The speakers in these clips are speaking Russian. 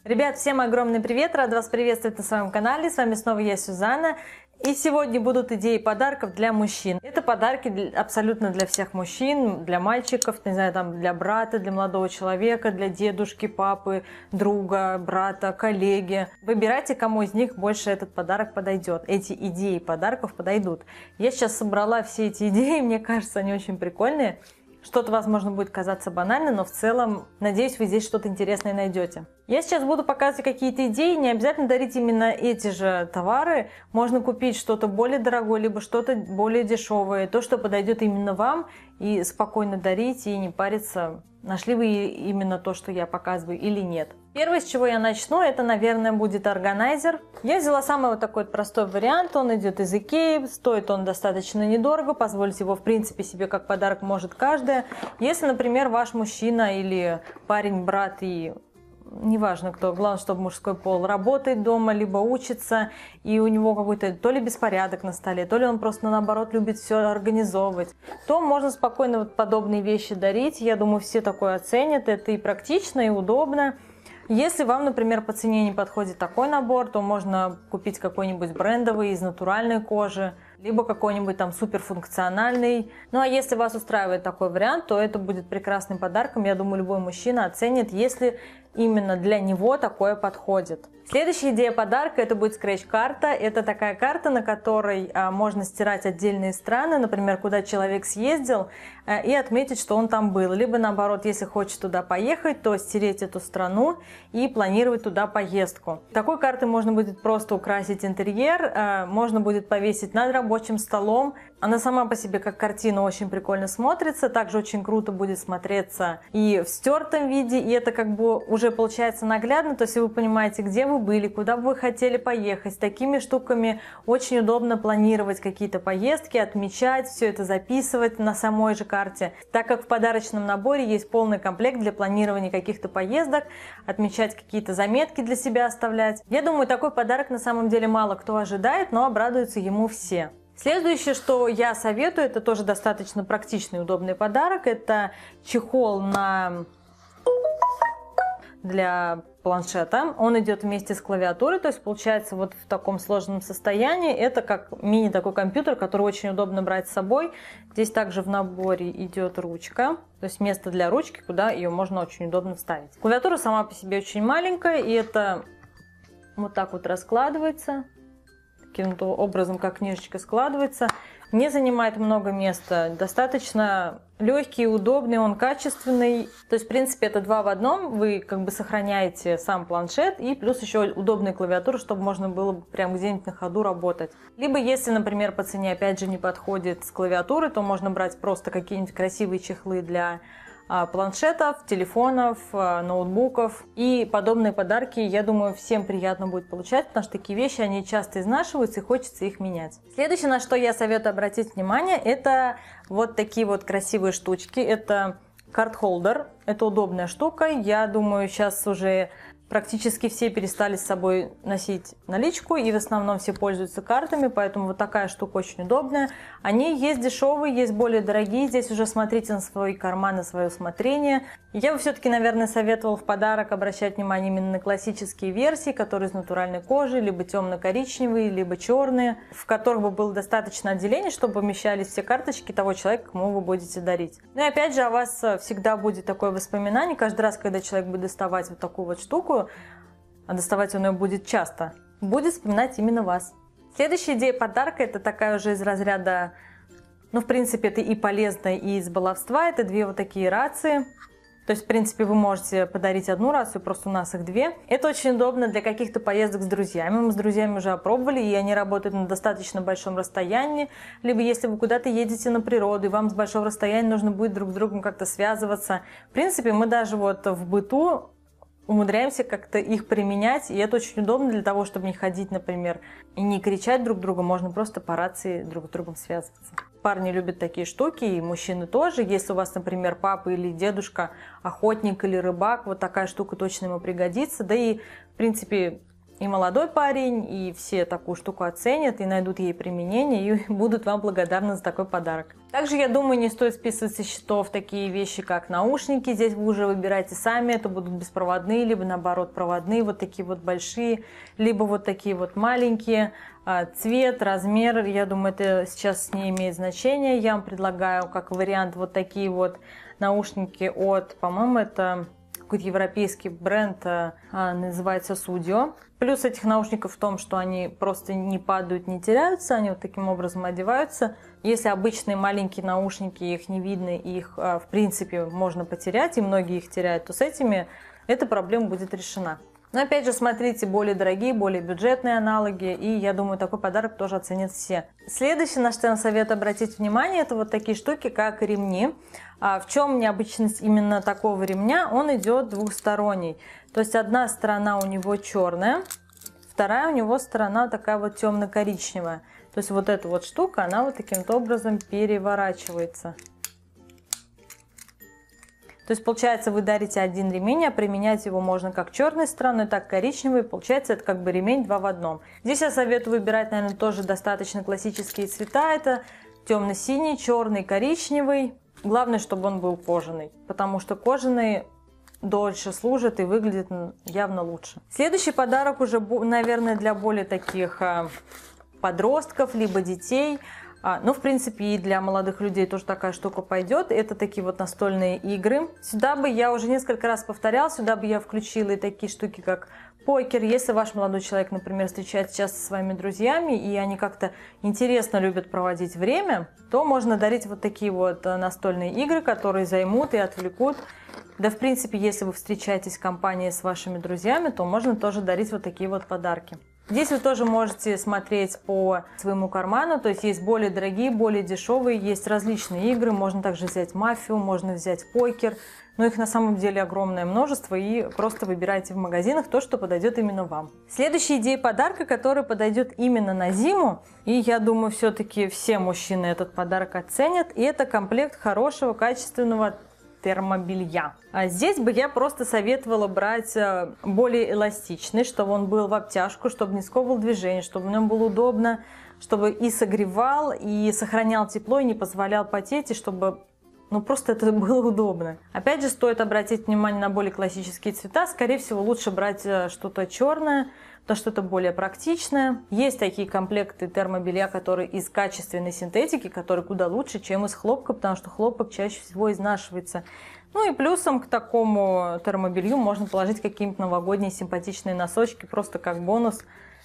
Ребят, всем огромный привет! Рад вас приветствовать на своем канале. С вами снова я, Сюзанна. И сегодня будут идеи подарков для мужчин. Это подарки абсолютно для всех мужчин, для мальчиков, не знаю, там, для брата, для молодого человека, для дедушки, папы, друга, брата, коллеги. Выбирайте, кому из них больше этот подарок подойдет. Эти идеи подарков подойдут. Я сейчас собрала все эти идеи, мне кажется, они очень прикольные. Что-то, возможно, будет казаться банальным, но в целом, надеюсь, вы здесь что-то интересное найдете. Я сейчас буду показывать какие-то идеи, не обязательно дарить именно эти же товары. Можно купить что-то более дорогое, либо что-то более дешевое, то, что подойдет именно вам, и спокойно дарить, и не париться, нашли вы именно то, что я показываю, или нет. Первое, с чего я начну, это, наверное, будет органайзер. Я взяла самый вот такой вот простой вариант, он идет из Икеи, стоит он достаточно недорого, позволить его, в принципе, себе как подарок может каждая. Если, например, ваш мужчина или парень, брат и... неважно кто, главное, чтобы мужской пол работает дома, либо учится, и у него какой-то то ли беспорядок на столе, то ли он просто наоборот любит все организовывать, то можно спокойно вот подобные вещи дарить. Я думаю, все такое оценят, это и практично, и удобно. Если вам, например, по цене не подходит такой набор, то можно купить какой-нибудь брендовый из натуральной кожи, либо какой-нибудь там суперфункциональный. Ну а если вас устраивает такой вариант, то это будет прекрасным подарком. Я думаю, любой мужчина оценит, если именно для него такое подходит. Следующая идея подарка — это будет скретч-карта. Это такая карта, на которой можно стирать отдельные страны, например, куда человек съездил, и отметить, что он там был. Либо наоборот, если хочет туда поехать, то стереть эту страну и планировать туда поездку. Такой картой можно будет просто украсить интерьер, можно будет повесить над рабочим столом. Она сама по себе как картина очень прикольно смотрится, также очень круто будет смотреться и в стертом виде, и это как бы уже получается наглядно, то есть вы понимаете, где вы были, куда бы вы хотели поехать. С такими штуками очень удобно планировать какие-то поездки, отмечать, все это записывать на самой же карте. Так как в подарочном наборе есть полный комплект для планирования каких-то поездок, отмечать какие-то заметки для себя оставлять. Я думаю, такой подарок на самом деле мало кто ожидает, но обрадуются ему все. Следующее, что я советую, это тоже достаточно практичный и удобный подарок. Это чехол для планшета. Он идет вместе с клавиатурой, то есть получается вот в таком сложном состоянии. Это как мини такой компьютер, который очень удобно брать с собой. Здесь также в наборе идет ручка, то есть место для ручки, куда ее можно очень удобно вставить. Клавиатура сама по себе очень маленькая, и это вот так вот раскладывается. Таким образом, как книжечка складывается, не занимает много места, достаточно легкий, удобный, он качественный. То есть, в принципе, это два в одном. Вы как бы сохраняете сам планшет и плюс еще удобная клавиатура, чтобы можно было прям где-нибудь на ходу работать. Либо, если, например, по цене опять же не подходит с клавиатурой, то можно брать просто какие-нибудь красивые чехлы для планшетов, телефонов, ноутбуков. И подобные подарки, я думаю, всем приятно будет получать, потому что такие вещи, они часто изнашиваются и хочется их менять. Следующее, на что я советую обратить внимание, это вот такие вот красивые штучки. Это карт-холдер, это удобная штука. Я думаю, сейчас уже практически все перестали с собой носить наличку, и в основном все пользуются картами, поэтому вот такая штука очень удобная. Они есть дешевые, есть более дорогие, здесь уже смотрите на свой карман, на свое усмотрение. Я бы все-таки, наверное, советовала в подарок обращать внимание именно на классические версии, которые из натуральной кожи, либо темно-коричневые, либо черные, в которых бы было достаточно отделений, чтобы помещались все карточки того человека, кому вы будете дарить. Ну и опять же, о вас всегда будет такое воспоминание, каждый раз, когда человек будет доставать вот такую вот штуку, а доставать он ее будет часто, будет вспоминать именно вас. Следующая идея подарка — это такая уже из разряда, ну, в принципе, это и полезно, и из баловства. Это две вот такие рации. То есть, в принципе, вы можете подарить одну рацию, просто у нас их две. Это очень удобно для каких-то поездок с друзьями. Мы с друзьями уже опробовали, и они работают на достаточно большом расстоянии. Либо если вы куда-то едете на природу, и вам с большого расстояния нужно будет друг с другом как-то связываться. В принципе, мы даже вот в быту умудряемся как-то их применять, и это очень удобно для того, чтобы не ходить, например, и не кричать друг другу, можно просто по рации друг с другом связываться. Парни любят такие штуки, и мужчины тоже. Если у вас, например, папа или дедушка охотник или рыбак, вот такая штука точно ему пригодится. Да и, в принципе, и молодой парень, и все такую штуку оценят, и найдут ей применение, и будут вам благодарны за такой подарок. Также, я думаю, не стоит списывать со счетов такие вещи, как наушники. Здесь вы уже выбираете сами, это будут беспроводные, либо наоборот проводные, вот такие вот большие, либо вот такие вот маленькие. Цвет, размер, я думаю, это сейчас не имеет значения. Я вам предлагаю как вариант вот такие вот наушники от, по-моему, это какой-то европейский бренд, называется Sudio. Плюс этих наушников в том, что они просто не падают, не теряются, они вот таким образом одеваются. Если обычные маленькие наушники, их не видно, их в принципе можно потерять, и многие их теряют, то с этими эта проблема будет решена. Но опять же, смотрите более дорогие, более бюджетные аналоги, и я думаю, такой подарок тоже оценят все. Следующее, на что я вам советую обратить внимание, это вот такие штуки, как ремни. В чем необычность именно такого ремня? Он идет двухсторонний. То есть одна сторона у него черная, вторая у него сторона такая вот темно-коричневая. То есть вот эта вот штука, она вот таким-то образом переворачивается. То есть получается, вы дарите один ремень, а применять его можно как черной стороной, так и коричневой. Получается, это как бы ремень 2 в 1. Здесь я советую выбирать, наверное, тоже достаточно классические цвета. Это темно-синий, черный, коричневый. Главное, чтобы он был кожаный, потому что кожаный дольше служит и выглядит явно лучше. Следующий подарок уже, наверное, для более таких подростков, либо детей. Ну, в принципе, и для молодых людей тоже такая штука пойдет. Это такие вот настольные игры. Сюда бы, я уже несколько раз повторял, сюда бы я включила и такие штуки, как покер. Если ваш молодой человек, например, встречается часто со своими друзьями, и они как-то интересно любят проводить время, то можно дарить вот такие вот настольные игры, которые займут и отвлекут. Да, в принципе, если вы встречаетесь в компании с вашими друзьями, то можно тоже дарить вот такие вот подарки. Здесь вы тоже можете смотреть по своему карману, то есть есть более дорогие, более дешевые, есть различные игры, можно также взять мафию, можно взять покер, но их на самом деле огромное множество, и просто выбирайте в магазинах то, что подойдет именно вам. Следующая идея подарка, который подойдет именно на зиму, и я думаю, все-таки все мужчины этот подарок оценят, и это комплект хорошего, качественного термобелья. А здесь бы я просто советовала брать более эластичный, чтобы он был в обтяжку, чтобы не сковывал движение, чтобы в нем было удобно, чтобы и согревал, и сохранял тепло, и не позволял потеть, и чтобы просто это было удобно. Опять же, стоит обратить внимание на более классические цвета. Скорее всего, лучше брать что-то черное, потому что это более практичное. Есть такие комплекты термобелья, которые из качественной синтетики, которые куда лучше, чем из хлопка, потому что хлопок чаще всего изнашивается. Ну и плюсом к такому термобелью можно положить какие-нибудь новогодние симпатичные носочки, просто как бонус.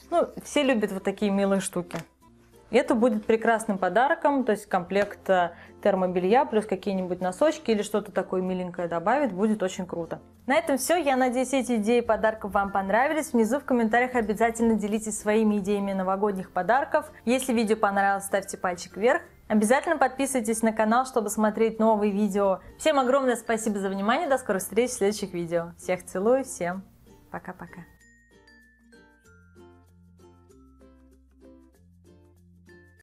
Все любят вот такие милые штуки. Это будет прекрасным подарком, то есть комплект термобелья плюс какие-нибудь носочки или что-то такое миленькое добавить, будет очень круто. На этом все. Я надеюсь, эти идеи подарков вам понравились. Внизу в комментариях обязательно делитесь своими идеями новогодних подарков. Если видео понравилось, ставьте пальчик вверх. Обязательно подписывайтесь на канал, чтобы смотреть новые видео. Всем огромное спасибо за внимание. До скорых встреч в следующих видео. Всех целую, всем пока-пока.